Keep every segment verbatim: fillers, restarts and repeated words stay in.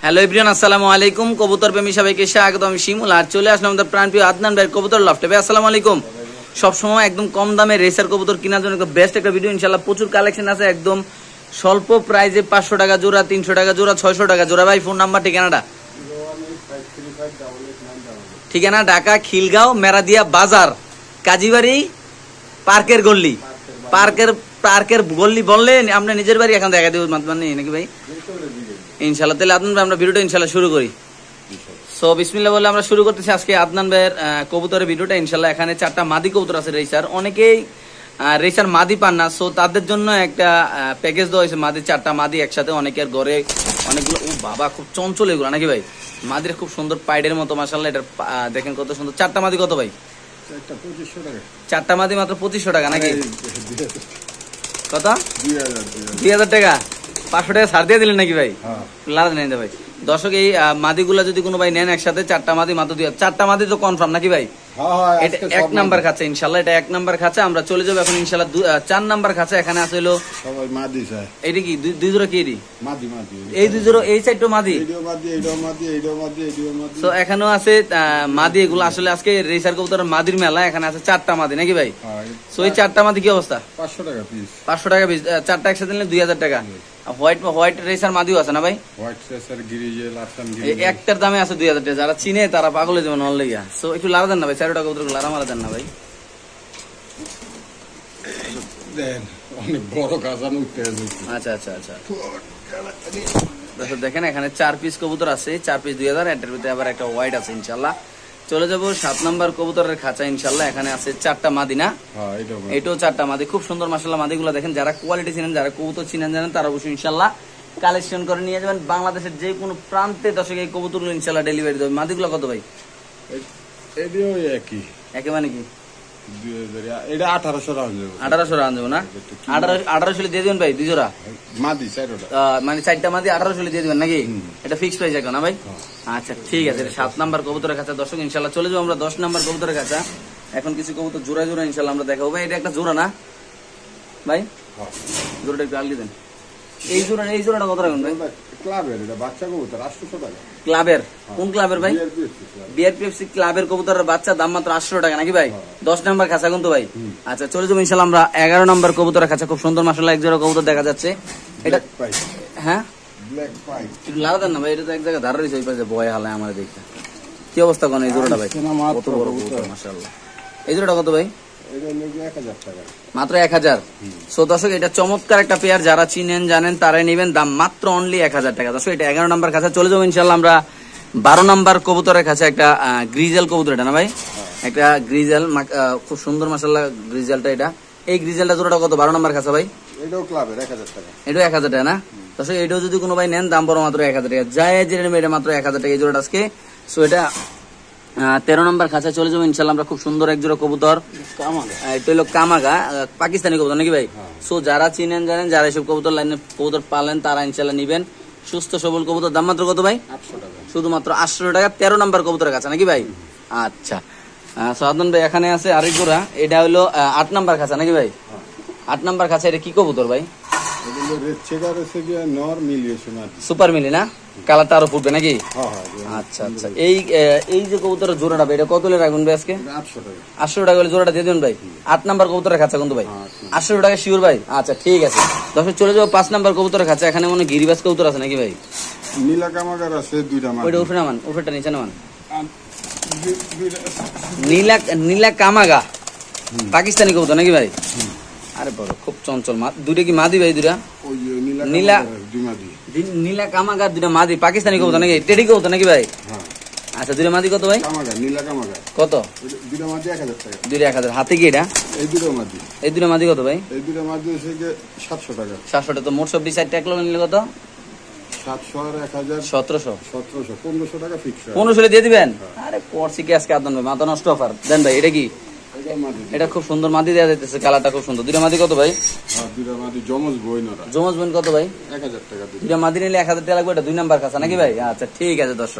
Hello everyone, আসসালামু আলাইকুম। কবুতর প্রেমী সবাইকে স্বাগত। আমি শিমুল আর চলে আসলাম আমাদের প্রাণপ্রিয় আদনান ভাইয়ের কবুতর লফটে। ভাই আসসালামু আলাইকুম। সবসময় একদম কম দামে রেসার কবুতর কেনার জন্য বেস্ট একটা ভিডিও। ইনশাল্লাহ প্রচুর কালেকশন আছে, একদম স্বল্প প্রাইজে পাঁচশো টাকা জোড়া, তিনশো টাকা জোড়া, ছয়শো টাকা জোড়া। ভাই ফোন নাম্বার ঠিকানাটা? ঠিকানা ঢাকা খিলগাঁও মেরাদিয়া বাজার, কাজীবাড়ি, পার্কের গল্লি। পার্কের পার্কের গল্লি বললে আমরা নিজের বাড়ি এখন দেখা দেবো মানে নাকি ভাই? ইনশাল্লাহ। তাহলে আদনান ভাই আমরা ভিডিওটা ইনশাল্লাহ শুরু করি। সো বিসমিল্লাহ বলে আমরা শুরু করতেছি আজকে আদনান ভাইয়ের কবুতরের ভিডিওটা। ইনশাল্লাহ এখানে চারটা মাদি কবুতর আছে রেসার। অনেকেই রেসার মাদি পান না, সো তাদের জন্য একটা প্যাকেজ দেওয়া হয়েছে মাদি, চারটা মাদি একসাথে। অনেকের ঘরে অনেকগুলো, ও বাবা খুব চঞ্চল এগুলো নাকি ভাই? মাদির খুব সুন্দর পাইডের মতো মাশাআল্লাহ। এটা দেখেন কত সুন্দর। চারটা মাদি কত ভাই? চারটা মাদি মাত্র পঁচিশশো টাকা নাকি? কত? দুই হাজার টাকা। পাঁচশো টাকা ছাড় দিয়ে দিলেন নাকি ভাই? লাভ নেই ভাই। দর্শক এই মাদিগুলা যদি কোনো ভাই নেন একসাথে, চারটা মাদি মাত্র দুই হাজার। চারটা মাদি তো কনফার্ম নাকি ভাই? এটা এক নাম্বার খাঁচা ইনশাল্লাহ। এটা এক নাম্বার খাঁচা। আমরা চলে যাবো এখন ইনশাল্লাহ চার নাম্বার খাঁচা। এখানে আছে হলো এটা কি দুই জোড়া কি? এই দুই জোড়া এই সাইড তো মাদি। তো এখানেও আছে মাদি। এগুলো আসলে আজকে রেসার কবুতর মাদির মেলা। এখানে আছে চারটা মাদি নাকি ভাই? তো এই চারটা মাদি কি অবস্থা? পাঁচশো টাকা পিস। পাঁচশো টাকা পিস। চারটা একসাথে নিলে দুই হাজার টাকা। হোয়াইট হোয়াইট রেসার মাদিও আছে না ভাই? White racer grizzle Assam grizzle একটার দামে আছে দুই হাজার টাকা। যারা চিনে তারা পাগল যেমন অনলাইয়া। সো একটু লারা দেন না ভাই, চারটা কবুতর লারা মারা দেন না ভাই। দেন অনেক বড় গাজান উঠতে আছে। আচ্ছা আচ্ছা আচ্ছা দেখো, দেখেন এখানে চার পিস কবুতর আছে। চার পিস দুই হাজার। এটার ভিতরে আবার একটা হোয়াইট আছে ইনশাল্লাহ। চলে যাবো সাত নাম্বার কবুতরের খাঁচা ইনশাল্লাহ। এখানে আছে চারটা মাদি না? এটাও চারটা মাদি। খুব সুন্দর মাশাআল্লাহ মাদিগুলো দেখেন। যারা কোয়ালিটি চিনেন, যারা কবুতর চিনেন জানেন, তারা অবশ্যই ইনশাল্লাহ কালেকশন করে নিয়ে যাবেন। বাংলাদেশের যে কোনো প্রান্তে দর্শক এই কবুতরগুলো ইনশাল্লাহ ডেলিভারি দেবে। মাদিগুলো কত ভাই? একই একই মানে কি? আঠারোশো রান না? আঠারোশো দিয়ে দিবেন ভাই দুই জোড়া মানে চারটা মাদি আঠারোশো দিয়ে দিবেন নাকি? এটা ফিক্স প্রাইস এখন না ভাই? আচ্ছা ঠিক আছে। সাত নাম্বার কবুতরের কাছে দর্শক ইনশাল্লাহ। চলে যাবো আমরা দশ নাম্বার কবুতরের কাছে। এখন কিছু কবুতর জোড়া জোড়া ইনশাল্লাহ আমরা দেখাবো ভাই। এটা একটা জোড়া না ভাই? জোড়াটা একটু আলগি দেন। এই জোড়া এই জোড়াটা কত রাখবেন ভাই? ক্লাবের এটা বাচ্চা কবুতর আটশো টাকা। ক্লাবের কোন ক্লাবের ভাই? বিআরপিএফসি ক্লাবের কবুতরের বাচ্চা দাম মাত্র আটশো টাকা নাকি ভাই? দশ নাম্বার খাঁচা কিন্তু ভাই। আচ্ছা চলে যাবো ইনশাল্লাহ আমরা এগারো নাম্বার কবুতরের কাছে। খুব সুন্দর মাশাআল্লাহ এক জোড়া কবুতর দেখা যাচ্ছে। এটা হ্যাঁ একটু লাগাতেন দেন না ভাই। এটা তো এক জায়গায় ধারা রয়েছে ওই পাশে বয় হালায় আমার দেখতে। কি অবস্থা কোন এই জোড়াটা ভাই? কত বড় কবুতর মাশাআল্লাহ। এই জোড়াটা কত ভাই? মাত্র এক হাজার। সো দর্শক এটা চমৎকার একটা পেয়ার। যারা চিনেন জানেন তারাই নেবেন। দাম মাত্র অনলি এক হাজার টাকা। দর্শক এটা এগারো নাম্বার কাছে। চলে যাবো ইনশাল্লাহ আমরা বারো নাম্বার কবুতরের কাছে। একটা গ্রিজেল কবুতর এটা না ভাই? একটা গ্রিজেল খুব সুন্দর মাশাআল্লাহ গ্রিজেলটা। এটা এই গ্রিজেলটা জোড়াটা কত বারো নাম্বার কাছে ভাই? এটাও ক্লাবের এক হাজার টাকা। এটাও এক হাজার টাকা না? দর্শক এটাও যদি কোনো ভাই নেন দাম পড়ো মাত্র এক হাজার টাকা। যায় যে এটা মাত্র এক হাজার টাকা এই জোড়াটা আজকে। সো এটা তেরো নম্বর খাঁচা। চলে যাবো ইনশাল্লাহ আমরা খুব সুন্দর এক জোড়া কবুতর। এটা হলো কামাগা, পাকিস্তানি কবুতর নাকি ভাই? সো যারা চিনেন জানেন, যারা এসব কবুতর লাইনে কবুতর পালেন তারা ইনশাল্লাহ নিবেন। সুস্থ সবল কবুতর। দাম মাত্র কত ভাই? আটশো টাকা। শুধুমাত্র আটশো টাকা। তেরো নম্বর কবুতরের কাছে নাকি ভাই? আচ্ছা সাধারণ ভাই এখানে আছে আরেক জোড়া। এটা হলো আট নাম্বার খাঁচা নাকি ভাই? আট নাম্বার খাঁচা। এটা কি কবুতর ভাই? সুপার মিলি না? কালারটা আরো ফুটবে নাকি? আচ্ছা আচ্ছা। এই এই যে কবুতরের জোড়াটা ভাই এটা কত হলে রাখবেন ভাই আজকে? আটশো টাকা হলে জোড়াটা দিয়ে দেবেন ভাই। আট নাম্বার কবুতরের খাঁচা কিন্তু ভাই আটশো টাকা শিওর ভাই? আচ্ছা ঠিক আছে। দর্শক চলে যাবো পাঁচ নাম্বার কবুতরের খাঁচা। এখানে মনে গিরিবাস কবুতর আছে নাকি ভাই? নীলা কামাগার আছে দুইটা। ওইটা উঠে নামান, উঠেটা নিচে নামান। নীলা নীলা কামাগা পাকিস্তানি কবুতর নাকি ভাই? আরে বড় খুব চঞ্চল। দুইটা কি মাদি ভাই? দুইটা নীলা নীলা কামাগার দুইটা মাদি পাকিস্তানি কবুতর নাকি? টেডি কবুতর নাকি ভাই? আচ্ছা দুইটা মাদি কত ভাই? কত? দুইটা এক হাজার। হাতে কি এটা? এই দুটো মাদি। এই দুটো মাদি কত ভাই? এই দুটো মাদি হচ্ছে সাতশো টাকা। সাতশো টাকা। তো মোট সব ডিসাইড ট্যাকলো নিলে কত? সাতশো আর এক হাজার সতেরোশো। সতেরোশো পনেরোশো টাকা ফিক্স। পনেরোশো দিয়ে দিবেন? আরে পড়ছি কি আজকে আদান ভাই, মাথা নষ্ট অফার দেন ভাই। এটা কি? এটা খুব সুন্দর মাদি দেওয়া যাইতেছে। কালারটা খুব সুন্দর। দুইটা মাদি কত ভাই? জমজ বোন কত ভাই? এক হাজার টাকা। দুইটা মাদি নিলে এক হাজার টাকা লাগবে। এটা দুই নাম্বার কাছে নাকি ভাই? আচ্ছা ঠিক আছে দর্শক।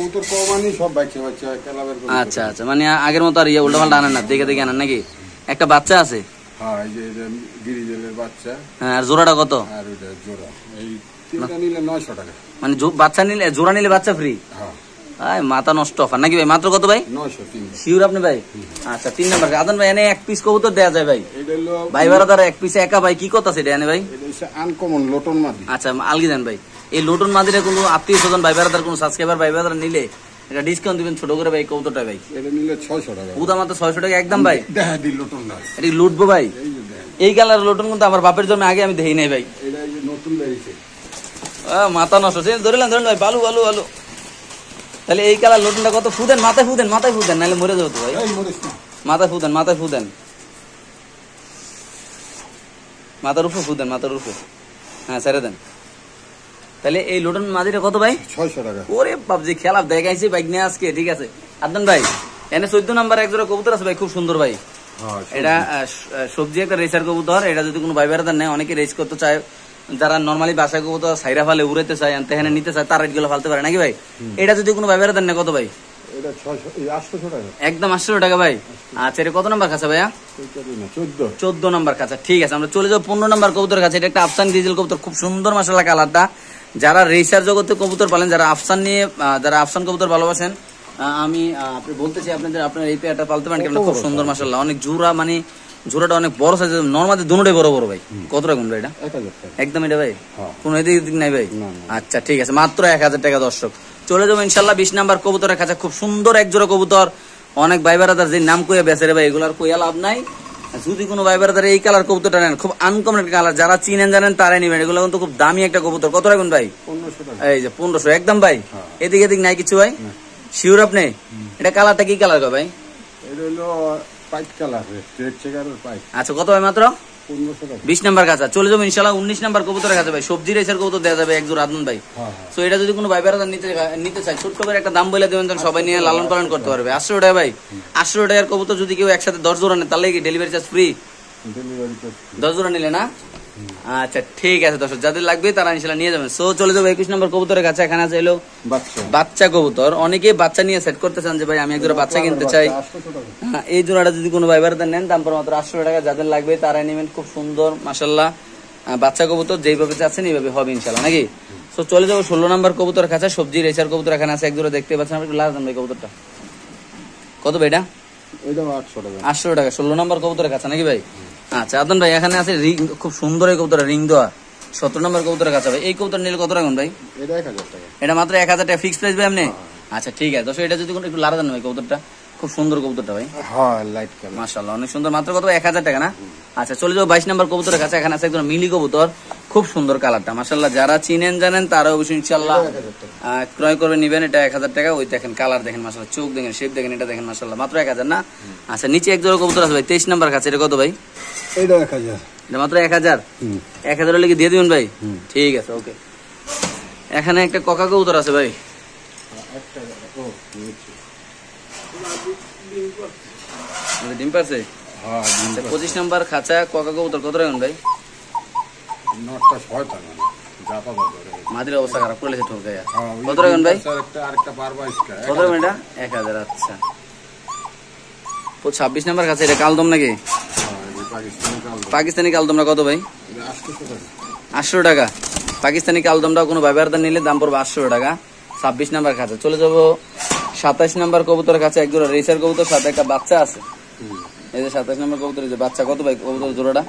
আচ্ছা আচ্ছা মানে আগের মতো আর ইয়ে উল্টা পাল্টা আনেন না, দেখে দেখে আনেন নাকি? একটা বাচ্চা আছে। হ্যাঁ, আর জোড়াটা কত? মানে বাচ্চা নিলে জোড়া নিলে বাচ্চা ফ্রি? মাথা নষ্ট অফার নাকি ভাই? মাত্র কত ভাই? শিওর আপনি ভাই? আচ্ছা তিন নাম্বার। আদন ভাই এনে এক পিস কবুতর দেওয়া যায় ভাই? ভাই বারাদার এক পিস একা ভাই কি কথা সেটা এনে ভাই? আনকমন লোটন মাদি। আচ্ছা আলগি দেন ভাই। এই লোটন মাদিরা কোনো আত্মীয় স্বজন ভাই বারাদার কোনো সাবস্ক্রাইবার ভাই বারাদার নিলে এটা ডিসকাউন্ট দিবেন ছোট করে ভাই কবুতরটা ভাই? এটা নিলে ছয়শো টাকা। বুধা মাত্র ছয়শো টাকা একদম ভাই? দেখা দি লোটন না এটা লুটবো ভাই? এই কালার লোটন কিন্তু আমার বাপের জন্মে আগে আমি দেখি নাই ভাই। এটা নতুন বেরিয়েছে। মাথা নষ্ট ধরলেন ধরেন ভাই বালু বালু বালু। তাহলে এই কালার লোটনটা কত? ফুদেন মাথায় ফুদেন মাথায় ফুদেন নাহলে মরে যাবো তো ভাই। মাথায় ফুদেন মাথায় ফুদেন মাথার উপরে ফুদেন মাথার উপরে। হ্যাঁ ছেড়ে দেন। তাহলে এই লোটন মাদিটা কত ভাই? ছয়শো টাকা। ওরে বাপজি খেলা দেখাইছি বাইক নিয়ে আজকে। ঠিক আছে আদনান ভাই এনে চোদ্দ নাম্বার এক জোড়া কবুতর আছে ভাই খুব সুন্দর ভাই। এটা সবজি একটা রেসার কবুতর। এটা যদি কোনো ভাই বেড়াদার নেয় অনেকে রেস করতে চায়, যারা নর্মালি বাসায় কবুতর সাইরা ফালে উড়াইতে চায় এখানে নিতে চায় তার রেট গুলো ফালতে পারে নাকি ভাই? এটা যদি কোনো ভাই বেড়াদার নেয় কত ভাই? একদম আটশো টাকা ভাই। আচ্ছা এটা কত নাম্বার কাছে ভাইয়া? চোদ্দ নাম্বার কাছে। ঠিক আছে আমরা চলে যাবো পনেরো নাম্বার কবুতরের কাছে। এটা একটা আফসান ডিজেল কবুতর খুব সুন্দর মাশাআল্লাহ কালারটা। যারা রেসার জগতে কবুতর পালেন, যারা আফসান নিয়ে যারা আফসান কবুতর ভালোবাসেন, আমি আপনি বলতেছি আপনাদের আপনার এই পেয়ারটা পালতে পারেন কেন? খুব সুন্দর মাশাআল্লাহ অনেক জোড়া, মানে জোড়াটা অনেক বড় সাইজ। নরমালি দুটোই বড় বড় ভাই। কত টাকা ভাই এটা? একদম এটা ভাই কোন এদিক দিক নাই ভাই? আচ্ছা ঠিক আছে মাত্র এক হাজার টাকা। দর্শক চলে যাবো ইনশাল্লাহ বিশ নাম্বার কবুতরের কাছে। খুব সুন্দর এক জোড়া কবুতর। অনেক ভাই বারাদার যে নাম কইয়া বেচে রে ভাই, এগুলার কইয়া লাভ নাই। যদি কোনো ভাই বারাদার এই কালার কবুতরটা নেন, খুব আনকমন একটা কালার, যারা চিনেন জানেন তারাই নিবেন। এগুলো কিন্তু খুব দামি একটা কবুতর। কত রাখুন ভাই? এই যে পনেরোশো একদম ভাই। এদিক এদিক নাই কিছু ভাই? শিওর আপনি? এটা কালারটা কি কালার ভাই? আচ্ছা কত ভাই? মাত্র বিশ নাম্বার কাছে। চলে যাবো ইনশাল্লাহ উনিশ নাম্বার কবুতরের কাছে ভাই। সবজি রেসার কবুতর দেওয়া যাবে একজোড়া আদনান ভাই। তো এটা যদি কোনো ভাই বেড়াদার নিতে নিতে চায় ছোট্ট করে একটা দাম বলে দেবেন, সবাই নিয়ে লালন পালন করতে পারবে। আটশো টাকা ভাই। আটশো টাকার কবুতর যদি কেউ একসাথে দশ জোড়া নেয় তাহলে কি ডেলিভারি চার্জ ফ্রি? দশ জোড়া নিলে না? আচ্ছা ঠিক আছে দর্শক যাদের লাগবে তারা ইনশাল্লাহ নিয়ে যাবেন। সো চলে যাবো একুশ নম্বর কবুতরের কাছে। এখানে আছে এলো বাচ্চা কবুতর। অনেকে বাচ্চা নিয়ে সেট করতে চান যে ভাই আমি এক জোড়া বাচ্চা কিনতে চাই। হ্যাঁ এই জোড়াটা যদি কোনো ভাই বাড়িতে নেন দাম পর মাত্র আটশো টাকা। যাদের লাগবে তারাই নেবেন। খুব সুন্দর মাশাআল্লাহ বাচ্চা কবুতর, যেইভাবে চাচ্ছেন এইভাবে হবে ইনশাল্লাহ নাকি? সো চলে যাবো ষোলো নম্বর কবুতরের কাছে। সবজি রেসার কবুতর এখানে আছে এক জোড়া দেখতে পাচ্ছেন। আপনি লাগান ভাই কবুতরটা কত ভাই? এটা আটশো টাকা। ষোলো নম্বর কবুতরের কাছে নাকি ভাই? আচ্ছা আদনান ভাই এখানে আছে রিং, খুব সুন্দর এই কবুতর রিং দেওয়া সতেরো নম্বর কবুতরের কাছে ভাই। এই কবুতর নিলে কত রাখুন ভাই? এটা মাত্র এক হাজার টাকা ফিক্স প্রাইস ভাই আপনি? আচ্ছা ঠিক আছে দর্শক এটা যদি একটু লারা দেন ভাই কবুতরটা। খুব সুন্দর কবুতরটা ভাই, মাশাআল্লাহ অনেক সুন্দর। মাত্র কত? এক হাজার টাকা না? আচ্ছা চলে যাবো বাইশ নম্বর কবুতরের কাছে। এখানে আছে একজন মিলি কবুতর, খুব সুন্দর কালারটা মাশাআল্লাহ। যারা চিনেন জানেন তারা অবশ্যই ইনশাআল্লাহ ক্রয় করবে নিবেন। এটা এক হাজার টাকা। ওই দেখেন কালার দেখেন মাশাআল্লাহ, চোখ দেখেন, শেপ দেখেন, এটা দেখেন মাশাআল্লাহ মাত্র এক হাজার না? আচ্ছা নিচে এক জোড়া কবুতর আছে ভাই তেইশ নম্বর কাছে। এটা কত ভাই? এটা এক হাজার। এটা মাত্র এক হাজার। এক হাজার হলে কি দিয়ে দিবেন ভাই? ঠিক আছে ওকে। এখানে একটা কোকা কবুতর আছে ভাই। ডিম পারছে? পঁচিশ নম্বর খাঁচা কোকা কবুতর কত রাখুন ভাই? মাদির অবস্থা খারাপ করে লেছে ঠোকা। কত রাখুন ভাই? কত রাখুন এটা? এক হাজার। আচ্ছা ছাব্বিশ নম্বর খাঁচা। এটা কালদম নাকি? পাকিস্তানি কালদমটা কত ভাই? আটশো টাকা। পাকিস্তানি কালদমটা কোনো ব্যবহারদার নিলে দাম পড়বে আটশো টাকা। ছাব্বিশ নাম্বার কাছে। চলে যাবো সাতাইশ নাম্বার কবুতরের কাছে। এক জোড়া রেসার কবুতর, সাথে একটা বাচ্চা আছে। এই যে সাতাইশ নাম্বার কবুতর, যে বাচ্চা কত ভাই কবুতর জোড়াটা?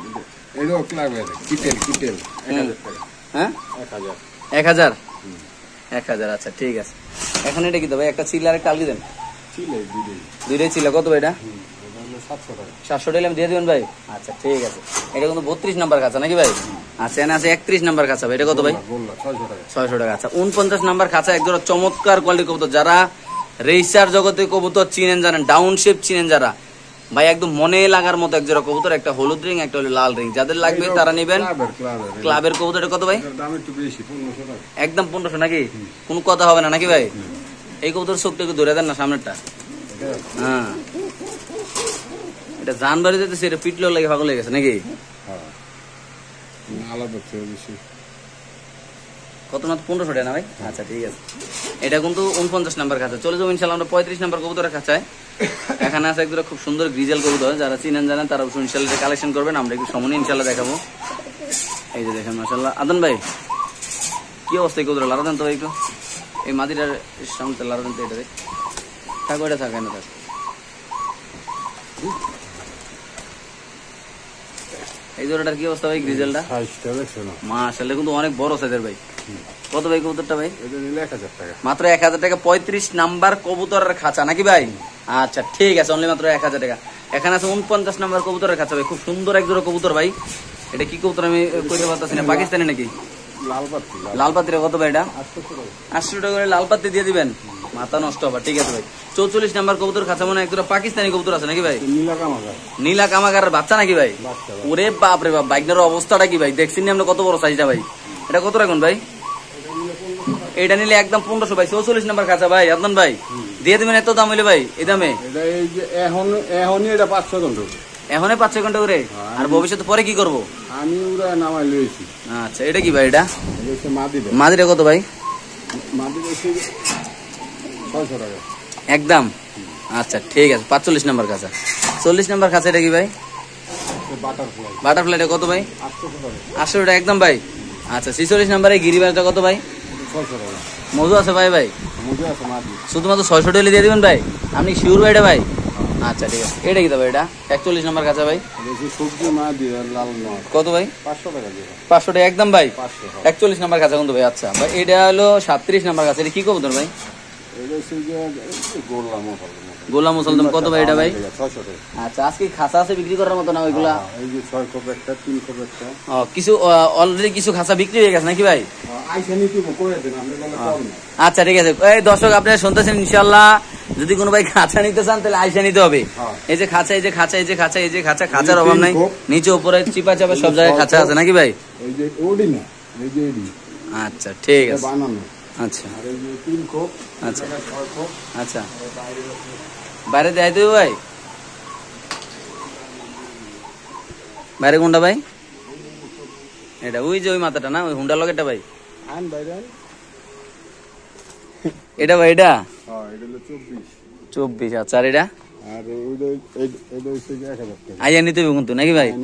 হ্যাঁ এক হাজার। এক হাজার আচ্ছা ঠিক আছে। এখন এটা কি ভাই? একটা চিল আর একটা আলগি দেন। দুইটাই ছিল। কত ভাই এটা? সাতশো টাকা দিয়ে দিবেন ভাই? আচ্ছা ঠিক আছে। এটা কিন্তু বত্রিশ নাম্বার কাছে নাকি ভাই? আচ্ছা এনে আছে একত্রিশ নাম্বার কাছে ভাই। এটা কত ভাই? ছয়শো টাকা। আচ্ছা উনপঞ্চাশ নাম্বার খাঁচা। একজোড়া চমৎকার কোয়ালিটির কবুতর। যারা রেসার জগতে কবুতর চিনেন জানেন, ডাউন শেপ চিনেন যারা ভাই, একদম মনে লাগার মতো একজোড়া কবুতর। একটা হলুদ রিং, একটা হলো লাল রিং। যাদের লাগবে তারা নিবেন। ক্লাবের কবুতর। এটা কত ভাই? একদম পনেরোশো নাকি? কোন কথা হবে না নাকি ভাই? এই কবুতর চোখটা একটু ধরে দেন না সামনেরটা। হ্যাঁ এটা জানবারে যেতেছে, এটা পিটলেও লাগে পাগল হয়ে গেছে নাকি? কত মাত্র? পনেরোশো টাকা না ভাই? আচ্ছা ঠিক আছে। এটা কিন্তু উনপঞ্চাশ নাম্বার খাঁচা। চলে যাবো ইনশাল্লাহ আমরা পঁয়ত্রিশ নাম্বার কবুতরের খাঁচায়। এখানে আছে একদম খুব সুন্দর গ্রিজেল কবুতর। যারা চিনেন জানেন তারা ইনশাল্লাহ কালেকশন করবেন। আমরা একটু সময় ইনশাল্লাহ দেখাবো। এই যে দেখেন মাশাআল্লাহ। আদন ভাই কি অবস্থা কবুতর লারা দেন তো ভাই একটু এই মাদিটার সামনে লারা দেন তো এটা থাকো এটা থাকে না থাক এই জোড়াটার কি অবস্থা ভাই গ্রিজেলটা মাশাআল্লাহ কিন্তু অনেক বড় সাইজের ভাই কত ভাই কবুতরটা ভাই মাত্র এক হাজার টাকা পঁয়ত্রিশ নাম্বার কবুতরের খাঁচা নাকি ভাই আচ্ছা ঠিক আছে অনলি মাত্র এক হাজার টাকা এখানে আছে উনপঞ্চাশ নাম্বার কবুতরের খাঁচা ভাই খুব সুন্দর এক জোড়া কবুতর ভাই এটা কি কবুতর আমি কইতে পারতেছি না পাকিস্তানি নাকি লাল পাত্রি কত ভাই এটা আটশো টাকা করে লাল পাত্রি দিয়ে দিবেন মাথা নষ্ট হবে ঠিক আছে ভাই চৌচল্লিশ নাম্বার কবুতর খাঁচা মনে এক জোড়া পাকিস্তানি কবুতর আছে নাকি ভাই নীলা কামাগারের বাচ্চা নাকি ভাই ওরে বাপ রে বাপ বাইকটার অবস্থাটা কি ভাই দেখছেন আমরা কত বড় সাইজটা ভাই এটা কত রাখুন ভাই এটা নিলে একদম পনেরোশো ভাই চৌচল্লিশ নাম্বার খাঁচা ভাই আদনান ভাই দিয়ে দিবেন এত দাম হইলে ভাই এই দামে এখন পাঁচ ছয় ঘন্টা করে আর ভবিষ্যতে পরে কি করবো আমি নামাই লইছি আচ্ছা এটা কি ভাই এটা মাদিরা কত ভাই একদম আচ্ছা ঠিক আছে পাঁচচল্লিশ নাম্বার খাঁচা চল্লিশ নাম্বার খাঁচা এটা কি ভাই বাটারফ্লাইটা কত ভাই আটশো টাকা একদম ভাই আচ্ছা ছিচল্লিশ নাম্বারে গিরিবাসটা কত ভাই মজু আছে ভাই ভাই শুধুমাত্র ছয়শো টাকা দিয়ে দিবেন ভাই আপনি শিওর ভাই এটা ভাই আচ্ছা ঠিক আছে এটা কি ভাই এটা একচল্লিশ নাম্বার কাঁচা ভাই কত ভাই পাঁচশো টাকা একদম ভাই একচল্লিশ নাম্বার কাঁচা কিন্তু ভাই আচ্ছা ভাই এটা হলো সাতত্রিশ নাম্বার কাঁচা এটা কি কবুতর ভাই গোলাম মুসলদম কত ভাই এটা ভাই আচ্ছা আজকে খাসা আছে বিক্রি করার মতো না ওইগুলা কিছু অলরেডি কিছু খাসা বিক্রি হয়ে গেছে নাকি ভাই আচ্ছা ঠিক আছে এই দর্শক আপনারা শুনতেছেন ইনশাল্লাহ যদি কোনো ভাই খাঁচা নিতে চান তাহলে আইসা নিতে হবে এই যে খাঁচা এই যে খাঁচা এই যে খাঁচা এই যে খাঁচা খাঁচার অভাব নাই নিচে উপরে চিপা চাপা সব জায়গায় খাঁচা আছে নাকি ভাই আচ্ছা ঠিক আছে আচ্ছা আচ্ছা আচ্ছা বাইরে দেয় দেবে ভাই বাইরে কোনটা ভাই এটা ওই যে ওই মাথাটা না ওই হুন্ডা লগেটা ভাই এটা ভাই এটা চব্বিশ আচ্ছা আর এটা আইয়া নিতে হবে কিন্তু নাকি ভাই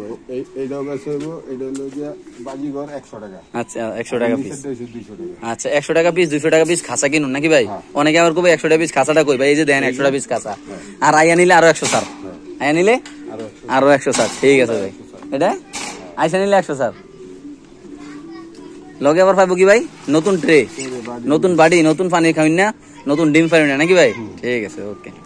আচ্ছা একশো টাকা পিস আচ্ছা একশো টাকা পিস দুইশো টাকা পিস খাঁচা কিনুন নাকি ভাই অনেকে আবার কবে একশো টাকা পিস খাঁচাটা কই ভাই এই যে দেন একশো টাকা পিস খাঁচা আর আইয়া নিলে আরো একশো সার আইয়া নিলে আরো একশো সার ঠিক আছে ভাই এটা আইসা নিলে একশো সার লগে আবার পাইবো কি ভাই নতুন ট্রে নতুন বাড়ি নতুন পানি খাওয়াই না নতুন ডিম পানি না নাকি ভাই ঠিক আছে ওকে